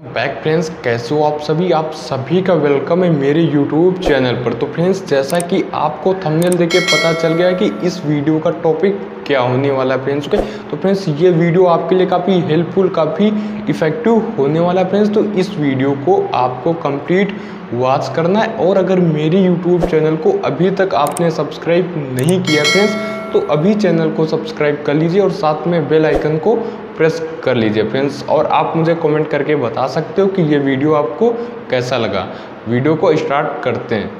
Back friends, कैसे हो आप सभी का वेलकम है मेरे यूट्यूब चैनल पर। तो फ्रेंड्स, जैसा कि आपको थंबनेल देख के पता चल गया है कि इस वीडियो का टॉपिक क्या होने वाला है फ्रेंड्स। तो फ्रेंड्स, ये वीडियो आपके लिए काफ़ी हेल्पफुल, काफ़ी इफेक्टिव होने वाला है फ्रेंड्स। तो इस वीडियो को आपको कंप्लीट वॉच करना है। और अगर मेरे यूट्यूब चैनल को अभी तक आपने सब्सक्राइब नहीं किया फ्रेंड्स, तो अभी चैनल को सब्सक्राइब कर लीजिए और साथ में बेल आइकन को प्रेस कर लीजिए फ्रेंड्स। और आप मुझे कमेंट करके बता सकते हो कि ये वीडियो आपको कैसा लगा। वीडियो को स्टार्ट करते हैं।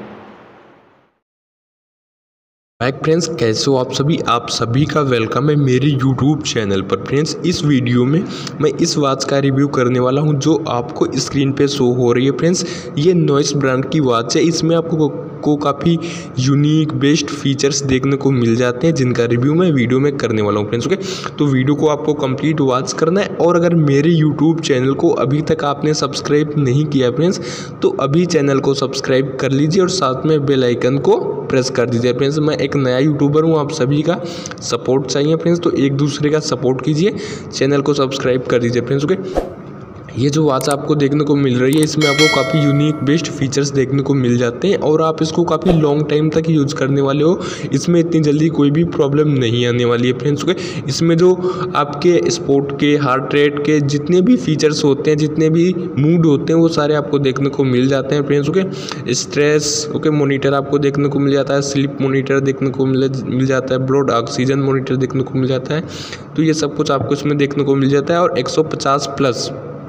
बैक फ्रेंड्स, कैसे हो आप सभी का वेलकम है मेरे यूट्यूब चैनल पर। फ्रेंड्स, इस वीडियो में मैं इस वॉच का रिव्यू करने वाला हूं जो आपको स्क्रीन पे शो हो रही है फ्रेंड्स। ये नॉइस ब्रांड की वॉच है। इसमें आपको काफ़ी यूनिक बेस्ट फीचर्स देखने को मिल जाते हैं जिनका रिव्यू मैं वीडियो में करने वाला हूं फ्रेंड्स। ओके, तो वीडियो को आपको कंप्लीट वॉच करना है। और अगर मेरे यूट्यूब चैनल को अभी तक आपने सब्सक्राइब नहीं किया फ्रेंड्स, तो अभी चैनल को सब्सक्राइब कर लीजिए और साथ में बेल आइकन को प्रेस कर दीजिए फ्रेंड्स। मैं एक नया यूट्यूबर हूँ, आप सभी का सपोर्ट चाहिए फ्रेंड्स, तो एक दूसरे का सपोर्ट कीजिए, चैनल को सब्सक्राइब कर दीजिए फ्रेंड्स। ओके, ये जो वॉच आपको देखने को मिल रही है, इसमें आपको काफ़ी यूनिक बेस्ट फीचर्स देखने को मिल जाते हैं और आप इसको काफ़ी लॉन्ग टाइम तक यूज़ करने वाले हो। इसमें इतनी जल्दी कोई भी प्रॉब्लम नहीं आने वाली है फ्रेंड्स। ओके, इसमें जो आपके स्पोर्ट के, हार्ट रेट के जितने भी फीचर्स होते हैं, जितने भी मूड होते हैं, वो सारे आपको देखने को मिल जाते हैं फ्रेंड्स। ओके, स्ट्रेस मोनीटर आपको देखने को मिल जाता है, स्लीप मोनीटर देखने को मिल जाता है, ब्लड ऑक्सीजन मोनीटर देखने को मिल जाता है। तो ये सब कुछ आपको इसमें देखने को मिल जाता है। और 150 प्लस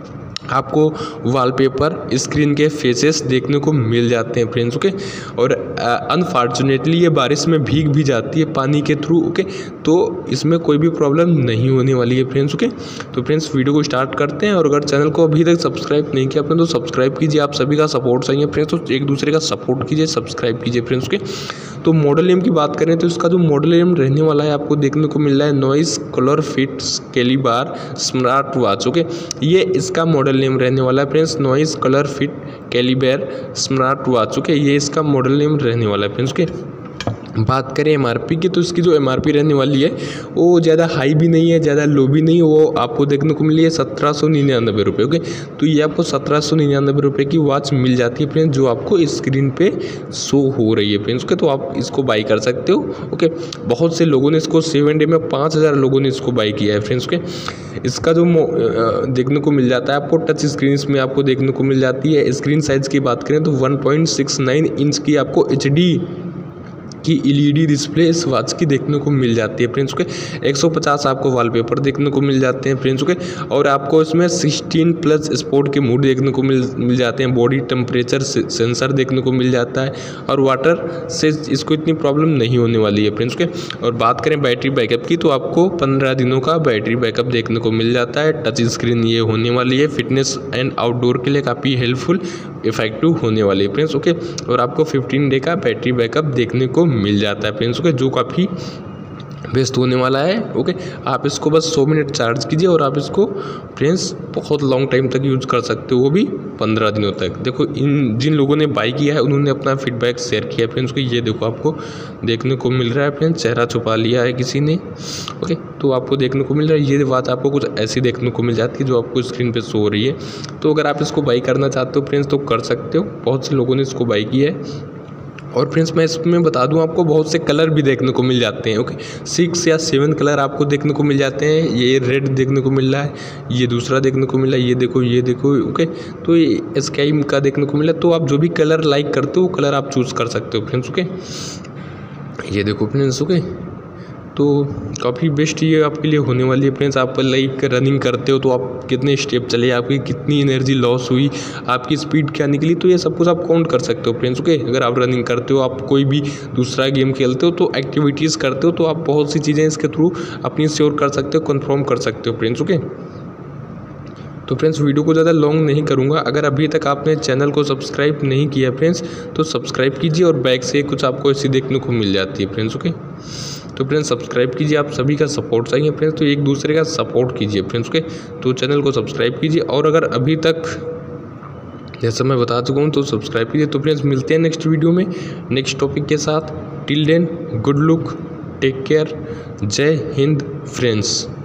आपको वॉलपेपर स्क्रीन के फेसेस देखने को मिल जाते हैं फ्रेंड्स। ओके, और अनफॉर्चुनेटली ये बारिश में भीग भी जाती है पानी के थ्रू। ओके, तो इसमें कोई भी प्रॉब्लम नहीं होने वाली है फ्रेंड्स। ओके, तो फ्रेंड्स वीडियो को स्टार्ट करते हैं। और अगर चैनल को अभी तक सब्सक्राइब नहीं किया आपने तो सब्सक्राइब कीजिए। आप सभी का सपोर्ट चाहिए फ्रेंड्स, तो एक दूसरे का सपोर्ट कीजिए, सब्सक्राइब कीजिए फ्रेंड्स। ओके, तो मॉडल नेम की बात करें तो इसका जो मॉडल नेम रहने वाला है आपको देखने को मिल रहा है Noise ColorFit Caliber smart watch. Okay, ये इसका मॉडल नेम रहने वाला है friends, Noise ColorFit Caliber smart watch. Okay, ये इसका मॉडल नेम रहने वाला है फ्रेंड्स। ओके, बात करें एमआरपी की तो इसकी जो एमआरपी रहने वाली है वो ज़्यादा हाई भी नहीं है, ज़्यादा लो भी नहीं है। वो आपको देखने को मिली है 1799 रुपये। ओके, तो ये आपको 1799 रुपये की वॉच मिल जाती है फ्रेंड्स, जो आपको स्क्रीन पे शो हो रही है फ्रेंड्स। ओके, तो आप इसको बाई कर सकते हो। ओके, बहुत से लोगों ने इसको 7 डे में 5000 लोगों ने इसको बाई किया है फ्रेंड्स। ओके, इसका जो देखने को मिल जाता है आपको टच स्क्रीन में आपको देखने को मिल जाती है। स्क्रीन साइज़ की बात करें तो 1.69 इंच की आपको HD की LED डिस्प्ले इस वॉच की देखने को मिल जाती है फ्रेंड्स। के 150 आपको वॉलपेपर देखने को मिल जाते हैं फ्रेंड्स। के और आपको इसमें 16 प्लस स्पोर्ट के मूड देखने को मिल जाते हैं। बॉडी टेम्परेचर सेंसर देखने को मिल जाता है और वाटर से इसको इतनी प्रॉब्लम नहीं होने वाली है फ्रेंड्स। के और बात करें बैटरी बैकअप की तो आपको 15 दिनों का बैटरी बैकअप देखने को मिल जाता है। टच स्क्रीन ये होने वाली है, फिटनेस एंड आउटडोर के लिए काफ़ी हेल्पफुल इफेक्टिव होने वाली है फ्रेंड्स। ओके, और आपको 15 डे का बैटरी बैकअप देखने को मिल जाता है फ्रेंड्स। ओके, जो काफ़ी बेस्ट होने वाला है। ओके, आप इसको बस 100 मिनट चार्ज कीजिए और आप इसको फ्रेंड्स बहुत लॉन्ग टाइम तक यूज़ कर सकते हो, वो भी 15 दिनों तक। देखो, जिन लोगों ने बाई किया है उन्होंने अपना फीडबैक शेयर किया है फ्रेंड्स। को ये देखो आपको देखने को मिल रहा है फ्रेंड्स, चेहरा छुपा लिया है किसी ने। ओके, तो आपको देखने को मिल रहा है, ये बात आपको कुछ ऐसी देखने को मिल जाती है जो आपको स्क्रीन पर शो हो रही है। तो अगर आप इसको बाई करना चाहते हो फ्रेंड्स तो कर सकते हो, बहुत से लोगों ने इसको बाई किया है। और फ्रेंड्स, मैं इसमें बता दूं आपको बहुत से कलर भी देखने को मिल जाते हैं। ओके, 6 या 7 कलर आपको देखने को मिल जाते हैं। ये रेड देखने को मिल रहा है, ये दूसरा देखने को मिल रहा है, ये देखो। ओके, तो ये स्काई का देखने को मिला। तो आप जो भी कलर लाइक करते हो वो कलर आप चूज़ कर सकते हो फ्रेंड्स। ओके, ये देखो फ्रेंड्स। ओके, तो काफ़ी बेस्ट ये आपके लिए होने वाली है फ्रेंड्स। आप लाइक रनिंग करते हो तो आप कितने स्टेप चले, आपकी कितनी एनर्जी लॉस हुई, आपकी स्पीड क्या निकली, तो ये सब कुछ आप काउंट कर सकते हो फ्रेंड्स। ओके, अगर आप रनिंग करते हो, आप कोई भी दूसरा गेम खेलते हो, तो एक्टिविटीज़ करते हो, तो आप बहुत सी चीज़ें इसके थ्रू अपनी श्योर कर सकते हो, कन्फर्म कर सकते हो फ्रेंड्स। ओके, तो फ्रेंड्स वीडियो को ज़्यादा लॉन्ग नहीं करूँगा। अगर अभी तक आपने चैनल को सब्सक्राइब नहीं किया फ्रेंड्स तो सब्सक्राइब कीजिए और बैक से कुछ आपको ऐसी देखने को मिल जाती है फ्रेंड्स। ओके, तो फ्रेंड्स सब्सक्राइब कीजिए, आप सभी का सपोर्ट चाहिए फ्रेंड्स, तो एक दूसरे का सपोर्ट कीजिए फ्रेंड्स। ओके, तो चैनल को सब्सक्राइब कीजिए और अगर अभी तक जैसा मैं बता चुका हूँ तो सब्सक्राइब कीजिए। तो फ्रेंड्स मिलते हैं नेक्स्ट वीडियो में नेक्स्ट टॉपिक के साथ। Till then good look, take care, Jai Hind friends.